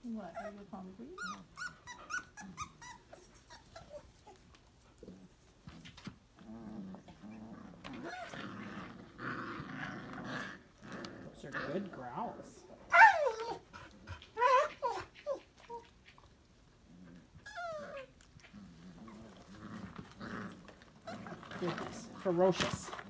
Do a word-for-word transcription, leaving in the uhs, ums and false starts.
What, are you hungry? Those are good growls. Goodness, ferocious.